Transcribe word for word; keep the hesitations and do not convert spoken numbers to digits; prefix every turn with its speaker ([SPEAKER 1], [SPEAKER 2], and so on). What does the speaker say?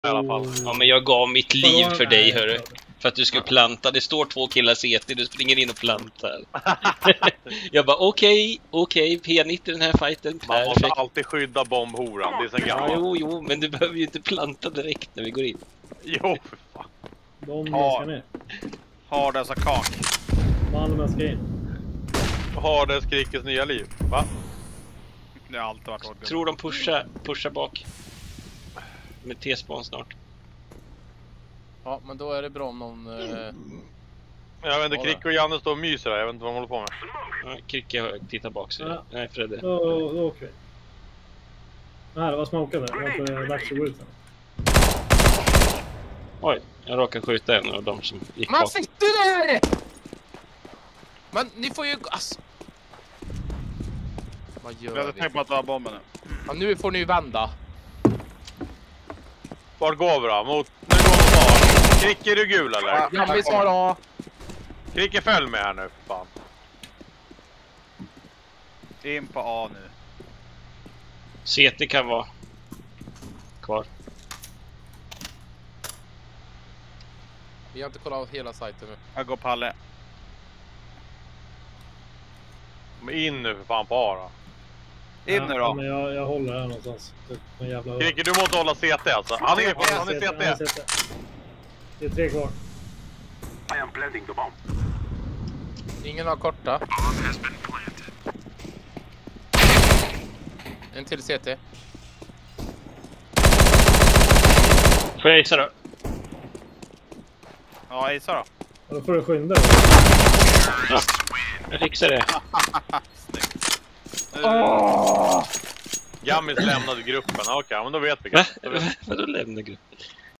[SPEAKER 1] i alla fall.
[SPEAKER 2] Ja, men jag gav mitt liv för dig, hörru. För att du skulle planta. Det står två killar C T, du springer in och plantar. Jag bara, okej, okay, okej, okay, P nittio i den här fighten.
[SPEAKER 1] Man måste alltid skydda bombhoran, det är sen gammalt.
[SPEAKER 2] Ja, jo, jo, men du behöver ju inte planta direkt när vi går in.
[SPEAKER 1] Jo, för fan.
[SPEAKER 3] De
[SPEAKER 4] ha,
[SPEAKER 3] ska ner.
[SPEAKER 4] Har dessa kak.
[SPEAKER 3] Malmö ska in.
[SPEAKER 1] Har det skrikes nya liv, va?
[SPEAKER 4] Det har alltid varit hårt.
[SPEAKER 2] Tror de pushar, pushar bak. Med T-spawn snart.
[SPEAKER 5] Ja, men då är det bra om någon... Eh...
[SPEAKER 1] Jag vet inte, Krick och Janne står och myser där, jag vet inte vad de håller på med.
[SPEAKER 2] Ja, Kricke tittar bak sig. Ja. Nej, Fredde.
[SPEAKER 3] Då, då åker vi. Nej, det var smokade. Det var för dags att gå ut sen.
[SPEAKER 2] Oj, jag råkade skjuta en av dem som gick
[SPEAKER 5] Man
[SPEAKER 2] bak.
[SPEAKER 5] sitter där! Men ni får ju... Ass... Vad gör
[SPEAKER 4] Jag hade
[SPEAKER 5] vi?
[SPEAKER 4] tänkt på att du har bomben nu.
[SPEAKER 5] Ja, nu får ni ju vända.
[SPEAKER 1] Var går vi då? Mot... Nu går vi mot A. Krick, är du gul eller?
[SPEAKER 5] Ja, ja vi svarar A.
[SPEAKER 1] Krick, följ med här nu, för fan.
[SPEAKER 4] In på A nu.
[SPEAKER 2] C T kan vara kvar.
[SPEAKER 5] Vi har inte kollat hela sajten nu.
[SPEAKER 4] Jag går Palle.
[SPEAKER 1] Men in nu för fan på A då.
[SPEAKER 4] In nu
[SPEAKER 3] Ja,
[SPEAKER 4] då.
[SPEAKER 3] men jag, jag håller här någonstans. En jävla...
[SPEAKER 1] Krick, du måste hålla C T alltså. Han är på, han är C T.
[SPEAKER 3] Det är tre kvar.
[SPEAKER 5] Ingen har korta. En till C T.
[SPEAKER 2] Får jag gissa då?
[SPEAKER 4] Ja, Isa då.
[SPEAKER 3] Ja, då får du skynda.
[SPEAKER 2] Ja, jag fixar det.
[SPEAKER 4] Oh!
[SPEAKER 1] Jammis lämnade gruppen, okej, okay, men då vet vi.
[SPEAKER 2] Va? Vadå lämna gruppen?